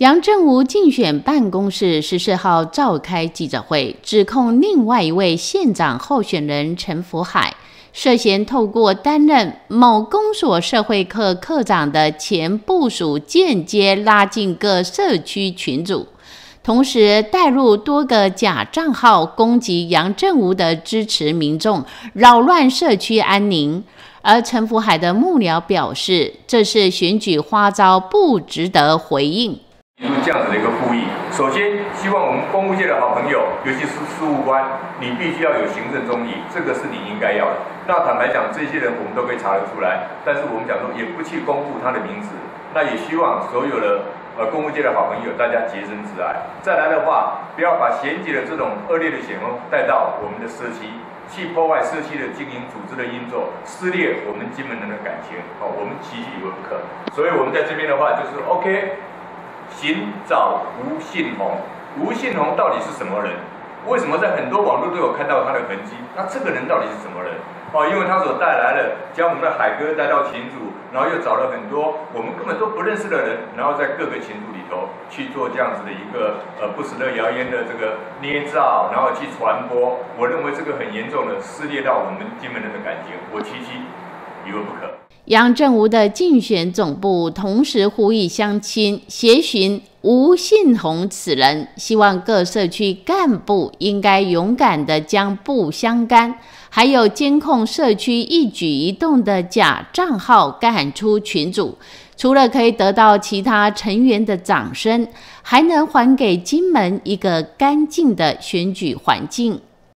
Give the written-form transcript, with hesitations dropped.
杨正吾竞选办公室14号召开记者会，指控另外一位县长候选人陈福海涉嫌透过担任某公所社会课课长的前部属，间接拉进各社区群组，同时带入多个假账号攻击杨正吾的支持民众，扰乱社区安宁。而陈福海的幕僚表示，这是选举花招，不值得回应。 提出这样子的一个复议，首先希望我们公务界的好朋友，尤其是事务官，你必须要有行政中立，这个是你应该要的。那坦白讲，这些人我们都可以查得出来，但是我们讲说也不去公布他的名字。那也希望所有的公务界的好朋友，大家洁身自爱。再来的话，不要把选举的这种恶劣的血风带到我们的社区，去破坏社区的经营组织的运作，撕裂我们金门人的感情。我们期许于不可。所以我们在这边的话，就是 OK。寻找吴信宏，吴信宏到底是什么人？为什么在很多网络都有看到他的痕迹？那这个人到底是什么人？因为他所带来了将我们的海哥带到群组，然后又找了很多我们根本都不认识的人，然后在各个群组里头去做这样子的一个不实的谣言的这个捏造，然后去传播。我认为这个很严重的撕裂到我们金门人的感情，我期许于而不可。 杨正吾的竞选总部同时呼吁乡亲协寻吴信宏此人，希望各社区干部应该勇敢地将不相干，还有监控社区一举一动的假账号赶出群组，除了可以得到其他成员的掌声，还能还给金门一个干净的选举环境。